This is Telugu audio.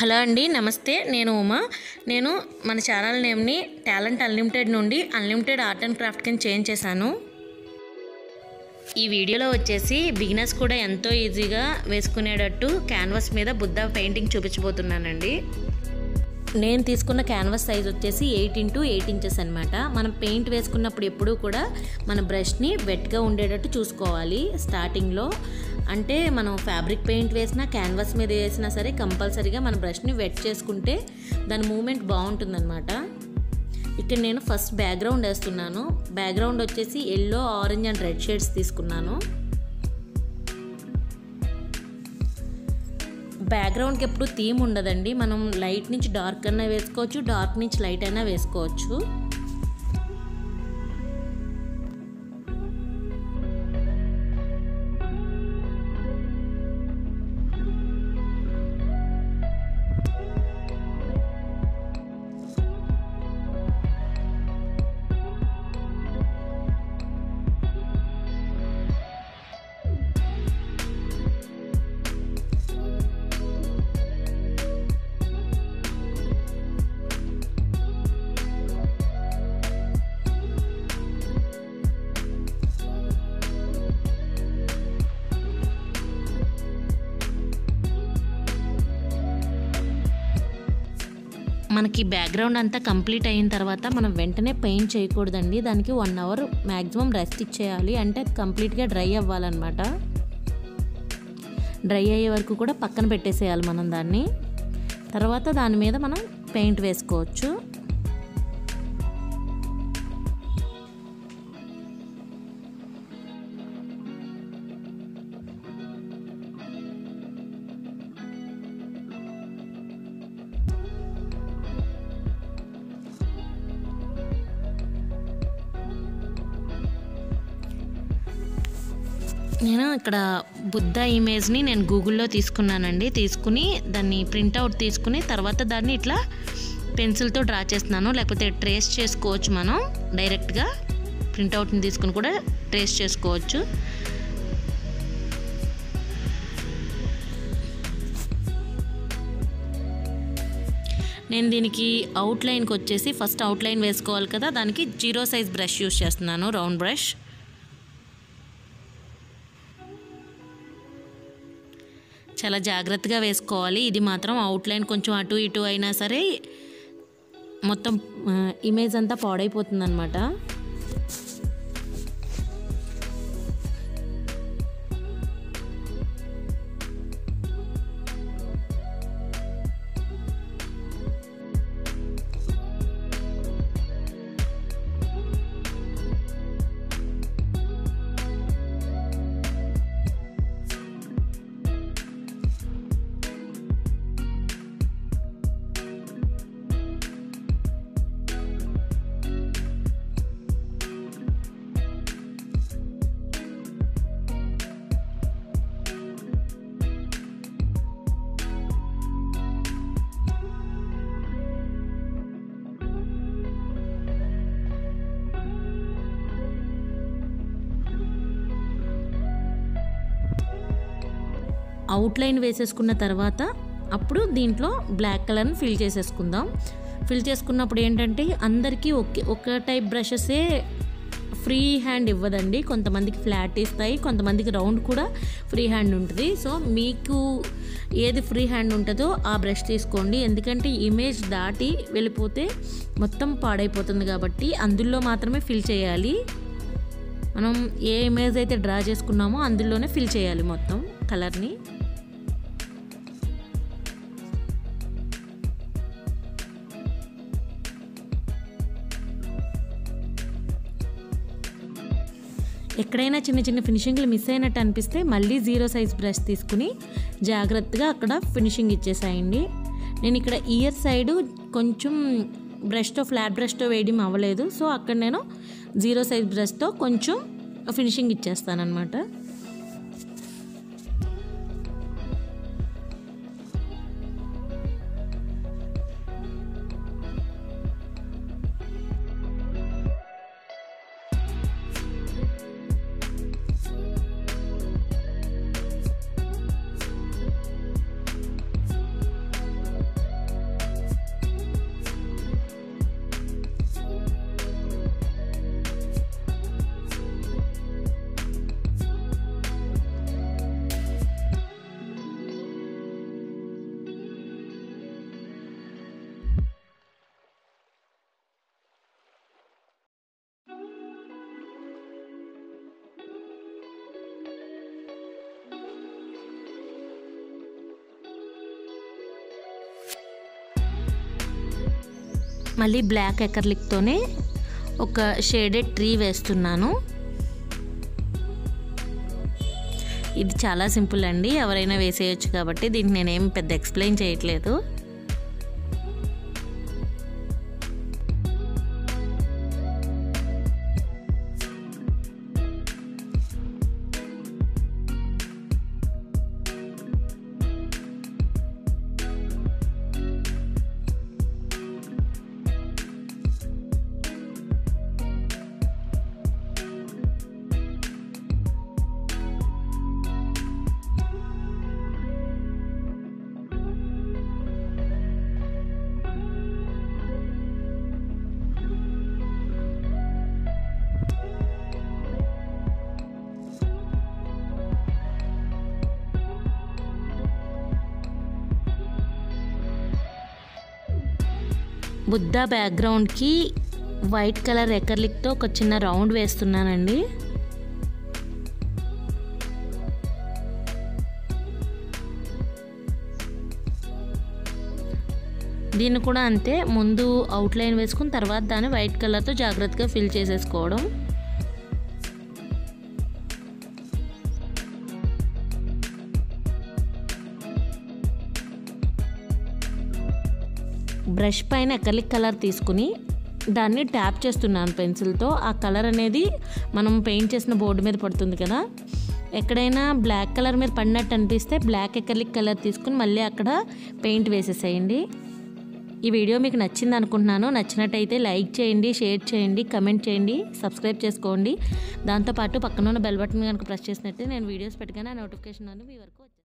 హలో అండి, నమస్తే. నేను ఉమా. నేను మన ఛానల్ నేమ్ని టాలెంట్ అన్లిమిటెడ్ నుండి అన్లిమిటెడ్ ఆర్ట్ అండ్ క్రాఫ్ట్ కింద చేంజ్ చేశాను. ఈ వీడియోలో వచ్చేసి బిగినర్స్ కూడా ఎంతో ఈజీగా వేసుకునేటట్టు క్యాన్వాస్ మీద బుద్ధ పెయింటింగ్ చూపించబోతున్నానండి. నేను తీసుకున్న క్యాన్వాస్ సైజ్ వచ్చేసి 8 x 8 ఇంచెస్ అనమాట. మనం పెయింట్ వేసుకున్నప్పుడు ఎప్పుడూ కూడా మన బ్రష్ని వెట్గా ఉండేటట్టు చూసుకోవాలి. స్టార్టింగ్లో అంటే మనం ఫ్యాబ్రిక్ పెయింట్ వేసినా క్యాన్వాస్ మీద వేసినా సరే కంపల్సరీగా మన బ్రష్ని వెట్ చేసుకుంటే దాని మూమెంట్ బాగుంటుందన్నమాట. ఇక్కడ నేను ఫస్ట్ బ్యాక్గ్రౌండ్ వేస్తున్నాను. బ్యాక్గ్రౌండ్ వచ్చేసి yellow, orange and red shades తీసుకున్నాను. బ్యాక్గ్రౌండ్కి ఎప్పుడు థీమ్ ఉండదండి. మనం లైట్ నుంచి డార్క్ అయినా వేసుకోవచ్చు, డార్క్ నుంచి లైట్ అయినా వేసుకోవచ్చు. మనకి బ్యాక్గ్రౌండ్ అంతా కంప్లీట్ అయిన తర్వాత మనం వెంటనే పెయింట్ చేయకూడదండి. దానికి 1 అవర్ మ్యాక్సిమం రెస్ట్ ఇచ్చేయాలి. అంటే అది కంప్లీట్గా డ్రై అవ్వాలన్నమాట. డ్రై అయ్యే వరకు కూడా పక్కన పెట్టేసేయాలి మనం దాన్ని. తర్వాత దాని మీద మనం పెయింట్ వేసుకోవచ్చు. నేను ఇక్కడ బుద్ధ ఇమేజ్ని నేను గూగుల్లో తీసుకున్నానండి. తీసుకుని దాన్ని ప్రింట్అవుట్ తీసుకుని తర్వాత దాన్ని ఇట్లా పెన్సిల్తో డ్రా చేస్తున్నాను. లేకపోతే ట్రేస్ చేసుకోవచ్చు. మనం డైరెక్ట్గా ప్రింట్అవుట్ని తీసుకుని కూడా ట్రేస్ చేసుకోవచ్చు. నేను దీనికి అవుట్లైన్కి వచ్చేసి ఫస్ట్ అవుట్లైన్ వేసుకోవాలి కదా, దానికి 0 సైజ్ బ్రష్ యూస్ చేస్తున్నాను, రౌండ్ బ్రష్. చాలా జాగ్రత్తగా వేసుకోవాలి. ఇది మాత్రం అవుట్లైన్ కొంచెం అటు ఇటు అయినా సరే మొత్తం ఇమేజ్ అంతా పాడైపోతుంది అన్నమాట. అవుట్లైన్ వేసేసుకున్న తర్వాత అప్పుడు దీంట్లో బ్లాక్ కలర్ని ఫిల్ చేసేసుకుందాం. ఫిల్ చేసుకున్నప్పుడు ఏంటంటే అందరికీ ఒక టైప్ బ్రషెసే ఫ్రీ హ్యాండ్ ఇవ్వదండి. కొంతమందికి ఫ్లాట్ ఇస్తాయి, కొంతమందికి రౌండ్ కూడా ఫ్రీ హ్యాండ్ ఉంటుంది. సో మీకు ఏది ఫ్రీ హ్యాండ్ ఉంటుందో ఆ బ్రష్ తీసుకోండి. ఎందుకంటే ఇమేజ్ దాటి వెళ్ళిపోతే మొత్తం పాడైపోతుంది కాబట్టి అందులో మాత్రమే ఫిల్ చేయాలి. మనం ఏ ఇమేజ్ అయితే డ్రా చేసుకున్నామో అందులోనే ఫిల్ చేయాలి మొత్తం కలర్ని. ఎక్కడైనా చిన్న చిన్న ఫినిషింగ్లు మిస్ అయినట్టు అనిపిస్తే మళ్ళీ 0 సైజ్ బ్రష్ తీసుకుని జాగ్రత్తగా అక్కడ ఫినిషింగ్ ఇచ్చేసాయండి. నేను ఇక్కడ ఇయర్ సైడు కొంచెం బ్రష్తో ఫ్లాట్ బ్రష్తో వేయడం అవ్వలేదు. సో అక్కడ నేను 0 సైజ్ బ్రష్తో కొంచెం ఫినిషింగ్ ఇచ్చేస్తానన్నమాట. మళ్ళీ బ్లాక్ ఎకర్లిక్తోనే ఒక షేడెడ్ ట్రీ వేస్తున్నాను. ఇది చాలా సింపుల్ అండి, ఎవరైనా వేసేయచ్చు కాబట్టి దీనికి నేనేం పెద్ద ఎక్స్ప్లెయిన్ చేయట్లేదు. బుద్ధ బ్యాక్గ్రౌండ్కి వైట్ కలర్ ఎకర్లిక్తో ఒక చిన్న రౌండ్ వేస్తున్నానండి. దీన్ని కూడా అంతే, ముందు అవుట్లైన్ వేసుకుని తర్వాత దాన్ని వైట్ కలర్తో జాగ్రత్తగా ఫిల్ చేసేసుకోవడం. బ్రష్ పైన ఎకర్లిక్ కలర్ తీసుకుని దాన్ని ట్యాప్ చేస్తున్నాను పెన్సిల్తో. ఆ కలర్ అనేది మనం పెయింట్ చేసిన బోర్డు మీద పడుతుంది కదా, ఎక్కడైనా బ్లాక్ కలర్ మీద పడినట్టు అనిపిస్తే బ్లాక్ ఎకర్లిక్ కలర్ తీసుకుని మళ్ళీ అక్కడ పెయింట్ వేసేసేయండి. ఈ వీడియో మీకు నచ్చింది అనుకుంటున్నాను. నచ్చినట్టయితే లైక్ చేయండి, షేర్ చేయండి, కమెంట్ చేయండి, సబ్స్క్రైబ్ చేసుకోండి. దాంతోపాటు పక్కన ఉన్న బెల్ బటన్ కనుక ప్రెస్ చేసినట్టే నేను వీడియోస్ పెట్టగానే నోటిఫికేషన్ అని మీ వరకు